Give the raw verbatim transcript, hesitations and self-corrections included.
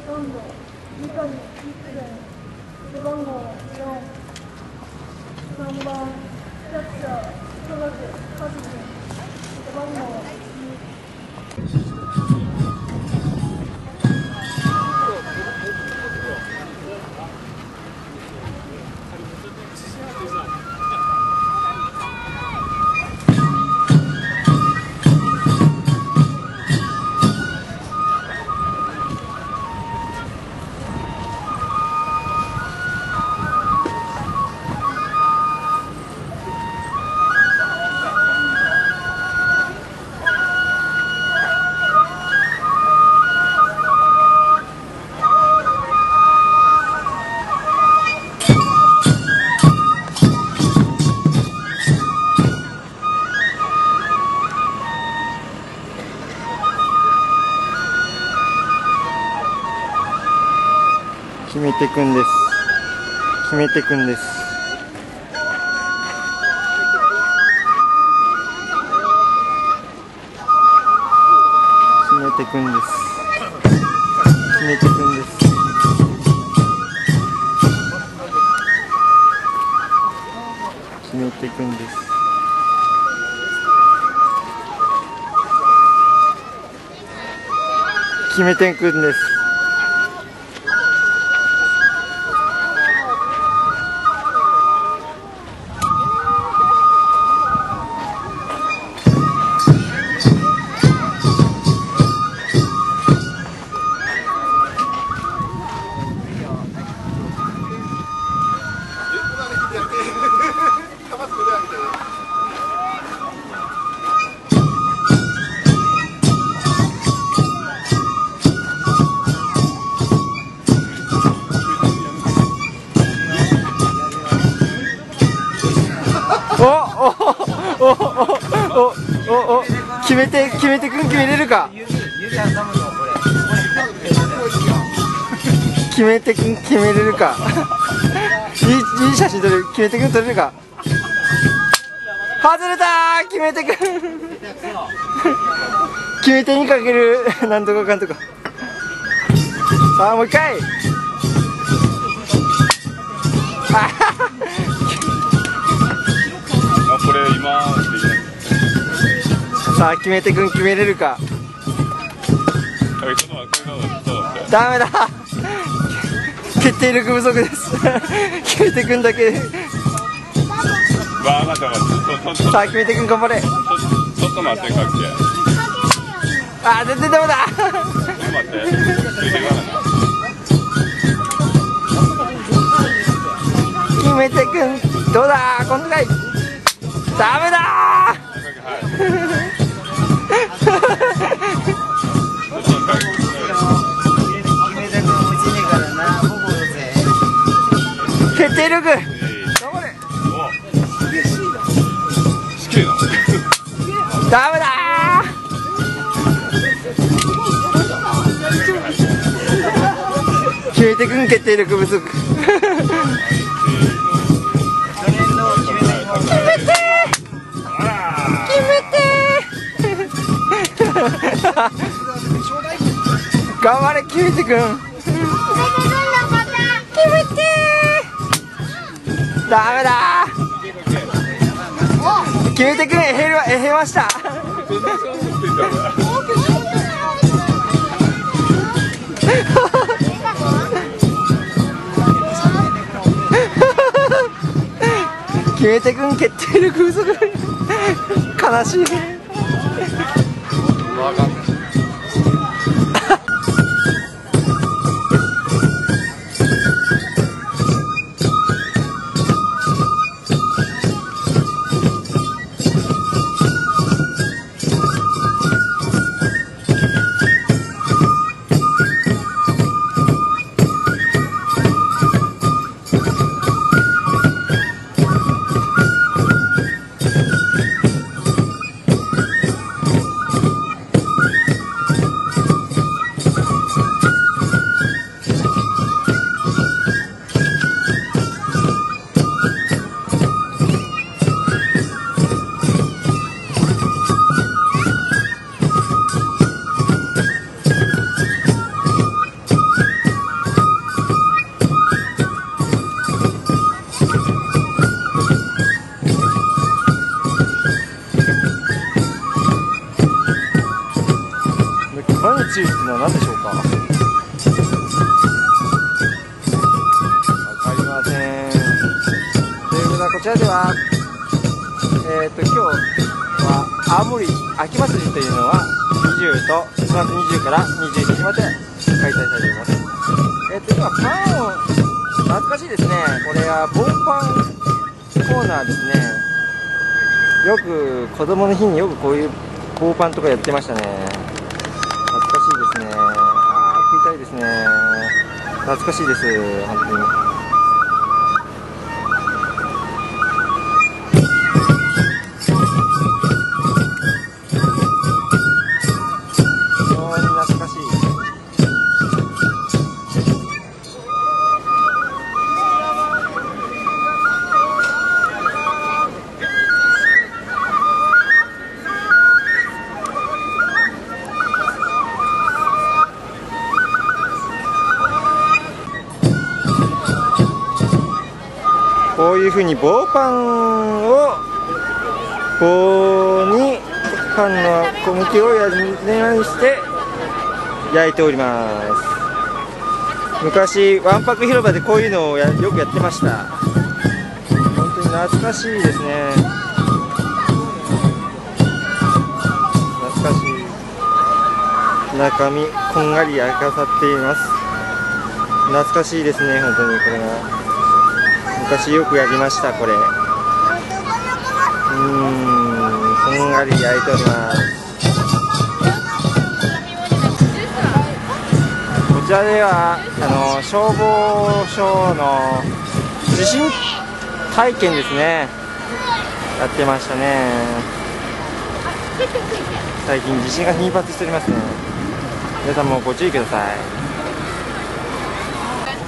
ロンドン、三上、一膳、背番号よん、さんばん、キャッチャー、戸崎和樹、背番号に。 決めてくんです。決めてくんです。決めてくんです。決めてくんです。決めてくんです。決めてくんです。おおおおお決めて決めてくん決めれるか。決めてくん決めれるか。いいいい写真撮れる。決めてくん撮れるか。外れたー。決めてくん決めてにかけるなんとかかんとか。さあもう一回。 これ今さあ決めてくん決めれるか。ダメだ。決定力不足です。決めてくんだけ。さあ決めてくん頑張れ。 ちょっと待ってかっけ。 あー全然ダメだ。 待って決めてくんどうだー。今度かい。ダメだー。決定力。頑張れ。ダメだー。決めてくん決定力不足。頑張れ決めてくん。決めてダメだー。決めてくんえへるわえへました。決めてくん決定力不足。悲しい。 ちらでは、えー、と今日は青森秋祭りというのはにじゅうとしちがつにじゅうからにじゅういちにちまで開催されております。えー、と今パンを懐かしいですね。これは棒パンコーナーですね。よく子供の日によくこういう棒パンとかやってましたね。懐かしいですね。あー食いたいですね。懐かしいです本当に。こういうふうに棒パンを棒にパンの小麦をやりして焼いております。昔わんぱく広場でこういうのをやよくやってました。本当に懐かしいですね。懐かしい。中身こんがり焼かさっています。懐かしいですね本当に。これが昔よくやりました。これうーんこんがり焼いております。こちらではあの消防署の地震体験ですねやってましたね。最近地震が頻発しておりますね。皆さんもご注意ください。